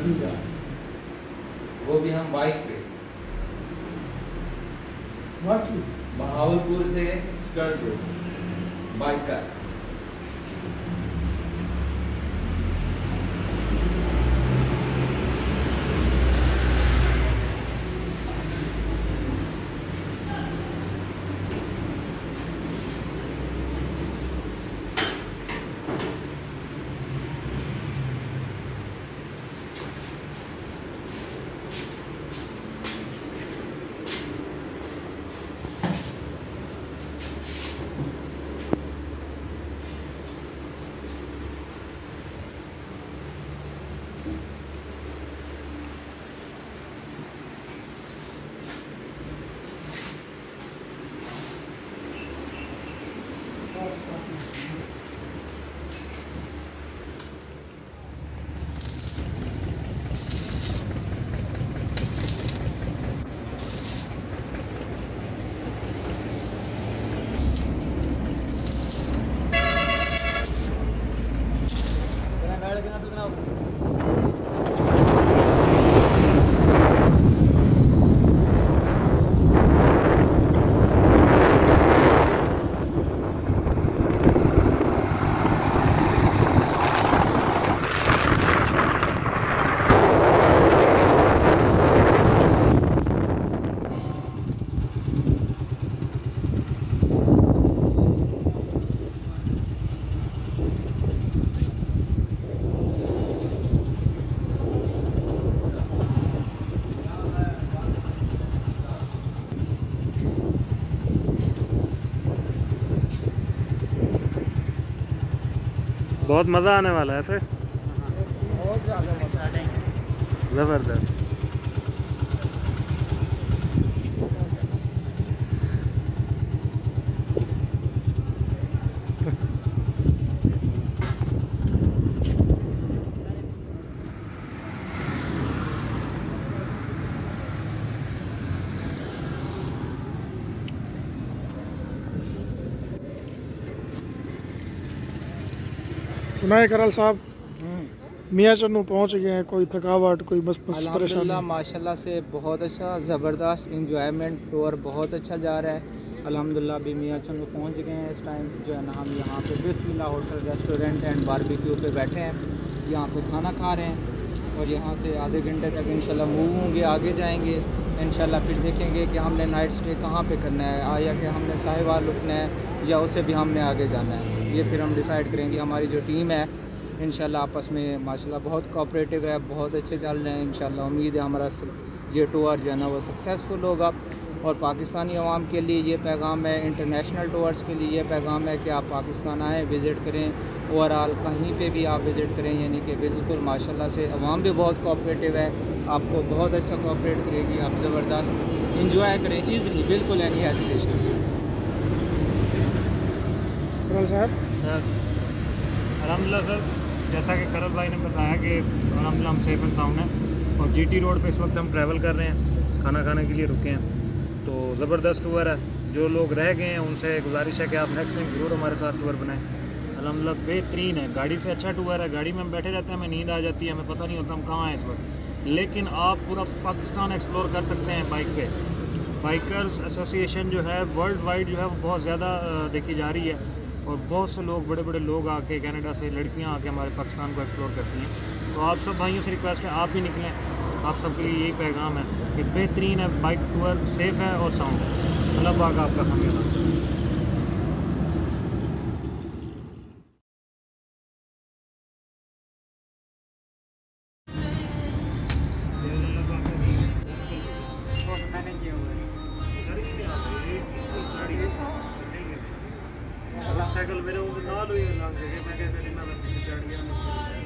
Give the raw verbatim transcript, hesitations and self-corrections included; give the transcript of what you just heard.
वो भी हम बाइक पे बाकी बहावलपुर से स्कर्ट रोड बाइक का। बहुत मज़ा आने वाला है ऐसे, बहुत ज़्यादा मजा ज़बरदस्त। सुनाए करल साहब, मियाँ चन्नू पहुँच गए हैं। कोई थकावट, कोई बस बस परेशानी? अल्हम्दुलिल्लाह माशाल्लाह से बहुत अच्छा, ज़बरदस्त इंजॉयमेंट टूर बहुत अच्छा जा रहा है। अल्हम्दुलिल्लाह अभी मियाँ चन्नू पहुँच गए हैं। इस टाइम जो है ना हम यहाँ पे Bismillah hotel restaurant and barbecue पे बैठे हैं, यहाँ पे खाना खा रहे हैं और यहाँ से आधे घंटे तक इंशाल्लाह मूव होंगे, आगे जाएंगे इंशाल्लाह। फिर देखेंगे कि हमने नाइट स्टे कहाँ पे करना है, आया कि हमने साहिवाल रुकना है या उसे भी हमने आगे जाना है, ये फिर हम डिसाइड करेंगे। हमारी जो टीम है इंशाल्लाह आपस में माशाल्लाह बहुत कोऑपरेटिव है, बहुत अच्छे चल रहे हैं इंशाल्लाह। उम्मीद है हमारा ये टूर जो है ना वो सक्सेसफुल होगा। और पाकिस्तानी अवाम के लिए ये पैगाम है, इंटरनेशनल टूर्स के लिए ये पैगाम है कि आप पाकिस्तान आएँ, विज़िट करें। ओवरऑल कहीं पे भी आप विज़िट करें, यानी कि बिल्कुल माशाल्लाह से अवाम भी बहुत कोऑपरेटिव है, आपको बहुत अच्छा कोऑपरेट करेगी। आप ज़बरदस्त इंजॉय करें ईज़िली, बिल्कुल एनी हेजिटेशन। करल साहब सर अलहमदिल्ला सर, जैसा कि करल भाई ने बताया कि अलहमदिल्ला हम सेफ एंड साउंड हैं और जीटी रोड पे इस वक्त हम ट्रैवल कर रहे हैं, खाना खाने के लिए रुके हैं। तो ज़बरदस्त टूर है। जो लोग रह गए हैं उनसे गुजारिश है कि आप नेक्स्ट टाइम ज़रूर हमारे साथ टूर बनाएं। अलहमदिल्ला बेहतरीन है, गाड़ी से अच्छा टूर है। गाड़ी में हम बैठे रहते हैं, हमें नींद आ जाती है, हमें पता नहीं होता हम कहाँ हैं इस वक्त, लेकिन आप पूरा पाकिस्तान एक्सप्लोर कर सकते हैं बाइक पे। बाइकर्स एसोसिएशन जो है वर्ल्ड वाइड जो है वो बहुत ज़्यादा देखी जा रही है और बहुत से लोग, बड़े बड़े लोग आके कनाडा से, लड़कियां आके हमारे पाकिस्तान को एक्सप्लोर करती हैं। तो आप सब भाइयों से रिक्वेस्ट है आप भी निकलें। आप सबके लिए यही पैगाम है कि बेहतरीन है बाइक टूर, सेफ़ है और साउंड है। अल्लाह पाक आपका हमें साइकिल मेरे वो ना लो, ये लग गए मैं क्या करी, मैं चढ़ गया।